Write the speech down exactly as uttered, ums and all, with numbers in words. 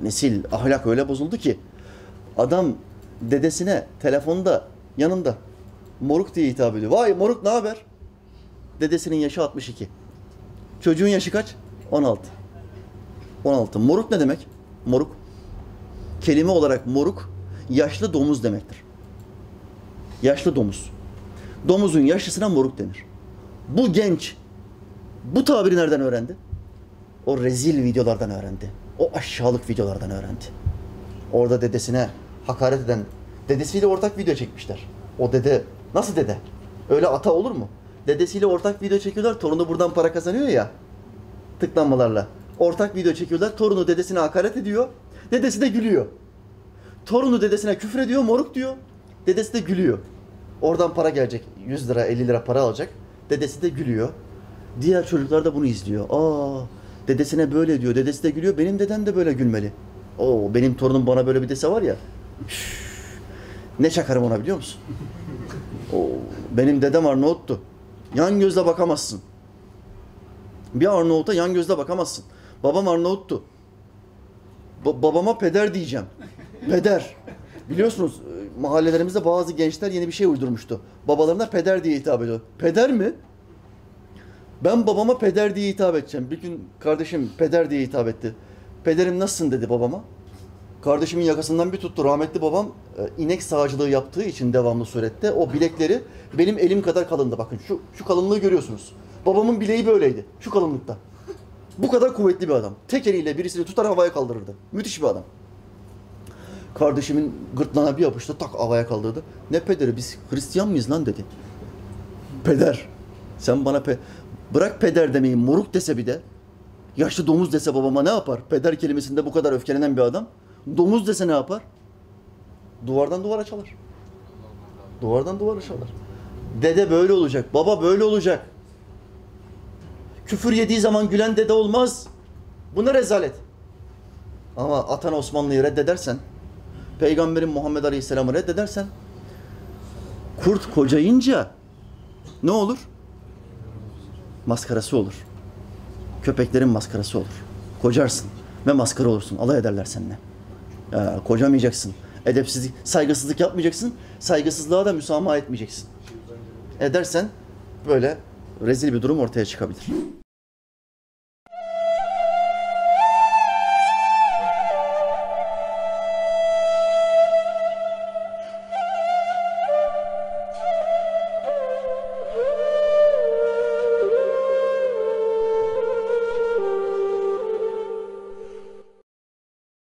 nesil, ahlak öyle bozuldu ki adam dedesine telefonda yanında moruk diye hitap ediyor. Vay moruk ne haber? Dedesinin yaşı altmış iki. Çocuğun yaşı kaç? on altı. on altı. Moruk ne demek? Moruk. Kelime olarak moruk yaşlı domuz demektir. Yaşlı domuz. Domuzun yaşlısına moruk denir. Bu genç bu tabiri nereden öğrendi? O rezil videolardan öğrendi. O aşağılık videolardan öğrendi. Orada dedesine hakaret eden, dedesiyle ortak video çekmişler. O dede, nasıl dede? Öyle ata olur mu? Dedesiyle ortak video çekiyorlar, torunu buradan para kazanıyor ya, tıklanmalarla. Ortak video çekiyorlar, torunu dedesine hakaret ediyor, dedesi de gülüyor. Torunu dedesine küfür ediyor, moruk diyor, dedesi de gülüyor. Oradan para gelecek, yüz lira, elli lira para alacak, dedesi de gülüyor. Diğer çocuklar da bunu izliyor. Aa, dedesine böyle diyor, dedesi de gülüyor, benim dedem de böyle gülmeli. Oo, benim torunum bana böyle bir dese var ya, üf, ne çakarım ona biliyor musun? Oo, benim dedem Arnavut'tu. Yan gözle bakamazsın. Bir Arnavut'a yan gözle bakamazsın. Babam Arnavut'tu. Ba- babama peder diyeceğim. Peder. Biliyorsunuz mahallelerimizde bazı gençler yeni bir şey uydurmuştu. Babalarına peder diye hitap ediyor. Peder mi? Ben babama peder diye hitap edeceğim. Bir gün kardeşim peder diye hitap etti. Pederim nasılsın dedi babama. Kardeşimin yakasından bir tuttu. Rahmetli babam e, inek sağcılığı yaptığı için devamlı surette o bilekleri benim elim kadar kalındı. Bakın şu şu kalınlığı görüyorsunuz. Babamın bileği böyleydi. Şu kalınlıkta. Bu kadar kuvvetli bir adam. Tek eliyle birisini tutar havaya kaldırırdı. Müthiş bir adam. Kardeşimin gırtlağına bir yapıştı. Tak havaya kaldırdı. Ne pederi, biz Hristiyan mıyız lan dedi. Peder. Sen bana pe... Bırak peder demeyi, moruk dese bir de. Yaşlı domuz dese babama ne yapar? Peder kelimesinde bu kadar öfkelenen bir adam. Domuz dese ne yapar? Duvardan duvara çalar. Duvardan duvara çalar. Dede böyle olacak, baba böyle olacak. Küfür yediği zaman gülen dede olmaz. Bu ne rezalet. Ama Atan Osmanlı'yı reddedersen, Peygamberin Muhammed Aleyhisselam'ı reddedersen, kurt kocayınca ne olur? Maskarası olur. Köpeklerin maskarası olur. Kocarsın ve maskara olursun. Alay ederler seninle. Ya, kocamayacaksın. Edepsizlik, saygısızlık yapmayacaksın. Saygısızlığa da müsamaha etmeyeceksin. Edersen böyle rezil bir durum ortaya çıkabilir.